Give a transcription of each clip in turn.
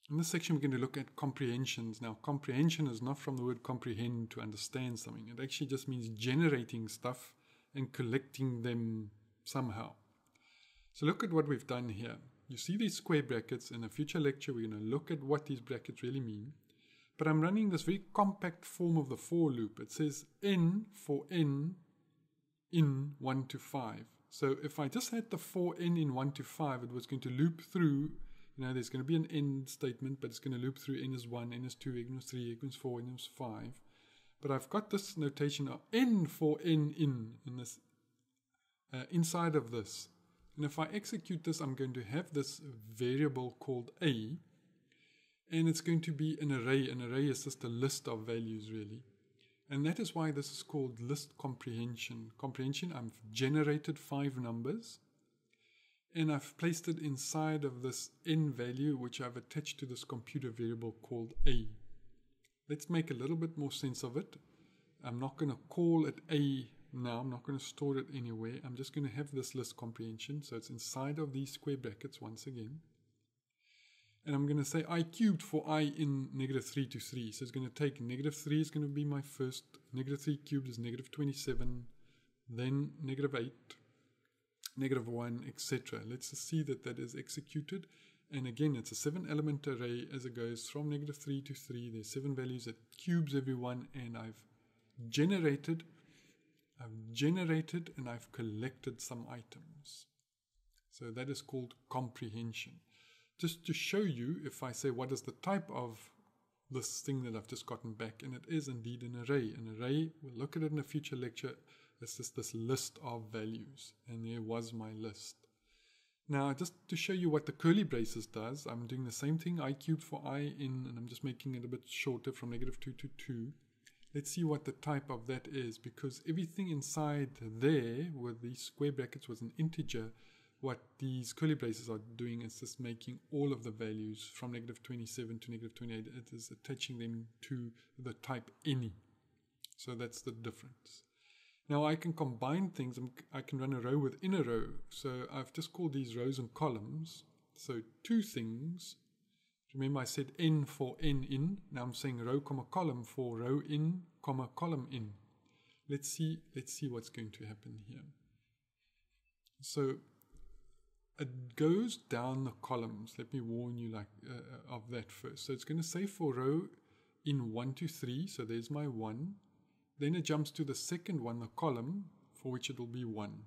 In this section, we're going to look at comprehensions. Now, comprehension is not from the word comprehend, to understand something. It actually just means generating stuff and collecting them somehow. So look at what we've done here. You see these square brackets. In a future lecture, we're going to look at what these brackets really mean. But I'm running this very compact form of the for loop. It says n for n in 1 to 5. So if I just had the for n in 1 to 5, it was going to loop through. You know, there's going to be an end statement, but it's going to loop through n is 1, n is 2, n is 3, n is 4, n is 5. But I've got this notation of n for n in this inside of this. And if I execute this, I'm going to have this variable called a, and it's going to be an array. An array is just a list of values, really. And that is why this is called list comprehension. Comprehension, I've generated 5 numbers, and I've placed it inside of this n value, which I've attached to this computer variable called a. Let's make a little bit more sense of it. I'm not going to call it a now. I'm not going to store it anywhere. I'm just going to have this list comprehension. So it's inside of these square brackets once again. And I'm going to say I cubed for I in -3 to 3. So it's going to take -3 is going to be my first. -3 cubed is -27. Then -8. -1, etc. Let's just see that that is executed. And again, it's a 7-element array as it goes from -3 to 3. There's 7 values. It cubes every one, and I've generated and I've collected some items. So that is called comprehension. Just to show you, if I say what is the type of this thing that I've just gotten back, and it is indeed an array. An array, we'll look at it in a future lecture. It's just this list of values, and there was my list. Now, just to show you what the curly braces does, I'm doing the same thing, I cubed for I in, and I'm just making it a bit shorter from -2 to 2. Let's see what the type of that is, because everything inside there with these square brackets was an integer. What these curly braces are doing is just making all of the values from -27 to -28. It is attaching them to the type any. So that's the difference. Now I can combine things. I can run a row within a row. So I've just called these rows and columns. So 2 things. Remember I said n for n in. Now I'm saying row comma column for row in comma column in. Let's see what's going to happen here. So it goes down the columns. Let me warn you of that first. So it's going to say for row in 1 to 3. So there's my 1. Then it jumps to the second one, the column, for which it will be 1.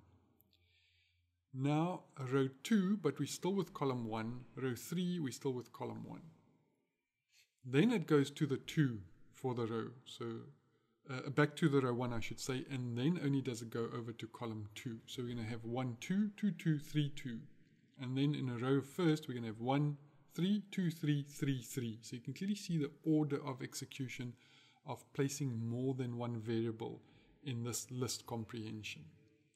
Now row 2, but we're still with column 1. Row 3, we're still with column 1. Then it goes to the 2 for the row. So back to the row 1, I should say, and then only does it go over to column 2. So we're going to have 1, 2, 2, 2, 3, 2. And then in a row first, we're going to have 1, 3, 2, 3, 3, 3. So you can clearly see the order of execution of placing more than one variable in this list comprehension.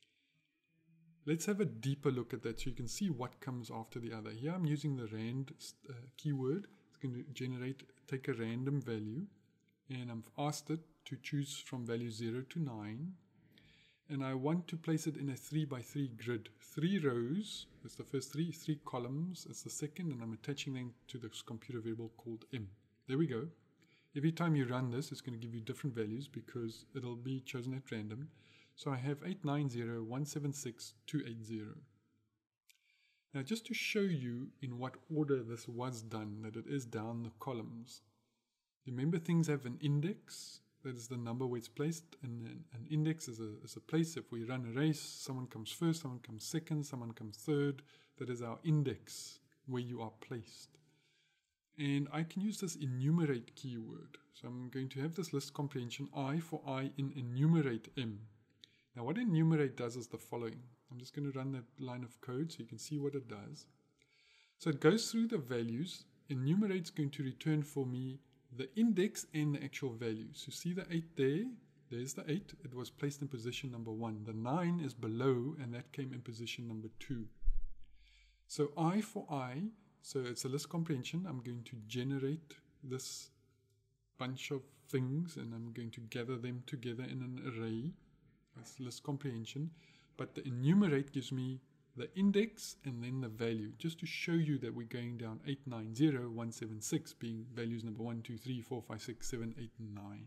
Let's have a deeper look at that so you can see what comes after the other. Here I'm using the rand keyword. It's going to take a random value, and I've asked it to choose from value 0 to 9. And I want to place it in a 3x3 grid. 3 rows, that's the first 3 columns, it's the second, and I'm attaching them to this computer variable called m. There we go. Every time you run this, it's going to give you different values because it'll be chosen at random. So I have 890, 176, 280. Now just to show you in what order this was done, that it is down the columns. Remember, things have an index. That is the number where it's placed, and then an index is a place. If we run a race, someone comes first, someone comes second, someone comes third. That is our index, where you are placed. And I can use this enumerate keyword. So I'm going to have this list comprehension I for I in enumerate m. Now what enumerate does is the following. I'm just going to run that line of code so you can see what it does. So it goes through the values. Enumerate is going to return for me the index and the actual values. You see the 8 there? There's the 8. It was placed in position number 1. The 9 is below, and that came in position number 2. So I for I, so it's a list comprehension. I'm going to generate this bunch of things, and I'm going to gather them together in an array. That's list comprehension. But the enumerate gives me the index, and then the value, just to show you that we're going down 890176, being values number 1, 2, 3, 4, 5, 6, 7, 8, and 9.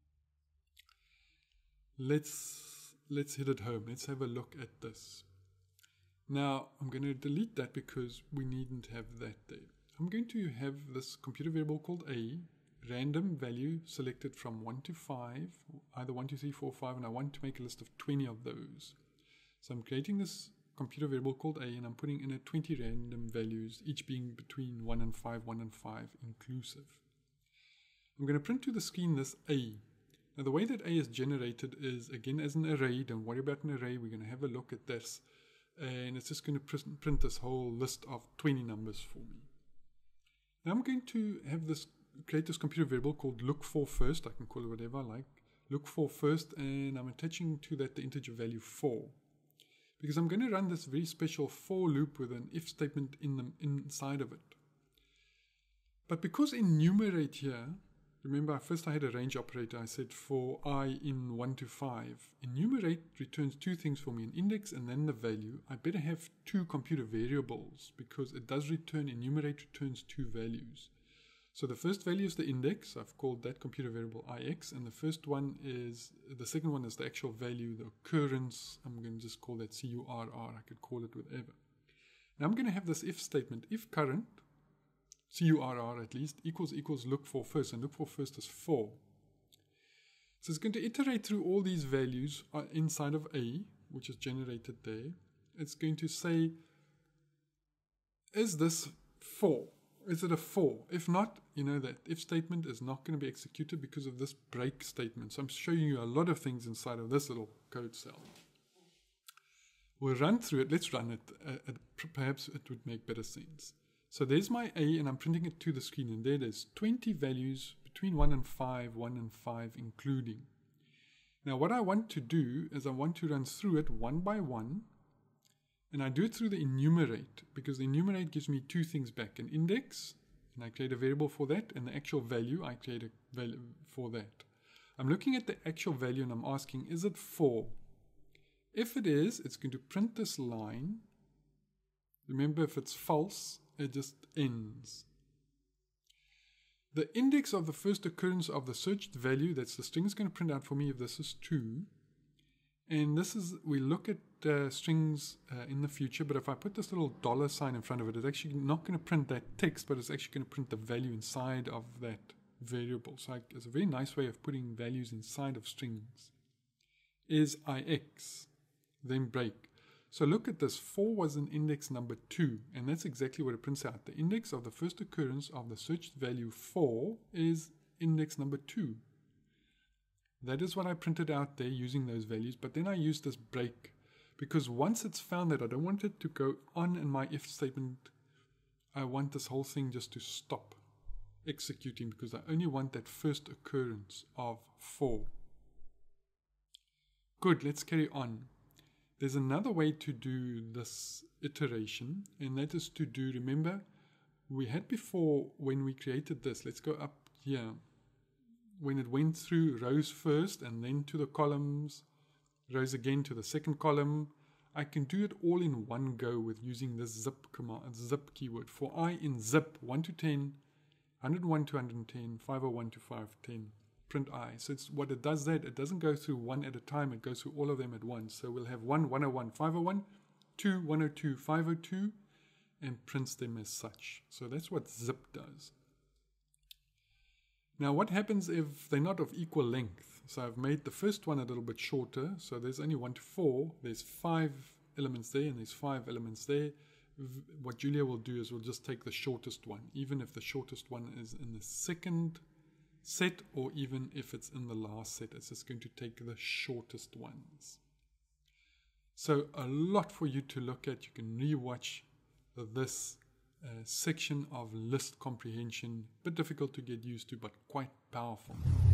Let's hit it home. Let's have a look at this. Now, I'm going to delete that because we needn't have that there. I'm going to have this computer variable called A, random value selected from 1 to 5, either 1, 2, 3, 4, 5, and I want to make a list of 20 of those. So I'm creating this computer variable called A, and I'm putting in 20 random values, each being between 1 and 5, 1 and 5 inclusive. I'm going to print to the screen this A. Now the way that A is generated is, again, as an array. Don't worry about an array. We're going to have a look at this. And it's just going to print this whole list of 20 numbers for me. Now I'm going to have create this computer variable called look for first. I can call it whatever I like. Look for first, and I'm attaching to that the integer value 4. Because I'm going to run this very special for loop with an if statement inside of it. But because enumerate here, remember first I had a range operator. I said for I in 1 to 5. Enumerate returns two things for me, an index and then the value. I better have two computer variables because it does return, enumerate returns two values. So the first value is the index. I've called that computer variable ix, and the second one is the actual value, the occurrence. I'm going to just call that curr. I could call it whatever. Now I'm going to have this if statement, if current, curr at least, equals look for first, and look for first is 4. So it's going to iterate through all these values inside of A, which is generated there. It's going to say, is this 4? Is it a 4? If not, you know that if statement is not going to be executed because of this break statement. So I'm showing you a lot of things inside of this little code cell. We'll run through it. Let's run it. Perhaps it would make better sense. So there's my A, and I'm printing it to the screen, and there's 20 values between 1 and 5, 1 and 5 including. Now what I want to do is I want to run through it one by one, and I do it through the enumerate, because the enumerate gives me two things back, an index, and I create a variable for that, and the actual value, I create a value for that. I'm looking at the actual value and I'm asking, is it 4? If it is, it's going to print this line. Remember, if it's false, it just ends. The index of the first occurrence of the searched value, that's the string, is going to print out for me if this is 2. And this is, we look at strings in the future, but if I put this little $sign in front of it, it's actually not going to print that text, but it's actually going to print the value inside of that variable. So it's a very nice way of putting values inside of strings. Is ix, then break. So look at this, 4 was an index number 2, and that's exactly what it prints out. The index of the first occurrence of the searched value 4 is index number 2. That is what I printed out there using those values, but then I used this break, because once it's found that I don't want it to go on in my if statement, I want this whole thing just to stop executing, because I only want that first occurrence of 4. Good, let's carry on. There's another way to do this iteration, and that is to do, remember, we had before when we created this, let's go up here, when it went through rows first and then to the columns, rows again to the second column, I can do it all in one go with using this zip command, zip keyword. For I in zip, 1 to 10, 101 to 110, 501 to 510. Print I. So it's what it does that, it doesn't go through one at a time, it goes through all of them at once. So we'll have 1, 101, 501, 2, 102, 502, and prints them as such. So that's what zip does. Now what happens if they're not of equal length? So I've made the first one a little bit shorter, so there's only 1 to 4, there's 5 elements there and there's 5 elements there. What Julia will do is we'll just take the shortest one, even if the shortest one is in the second set, or even if it's in the last set, it's just going to take the shortest ones. So a lot for you to look at. You can rewatch this section of list comprehension. Bit difficult to get used to, but quite powerful.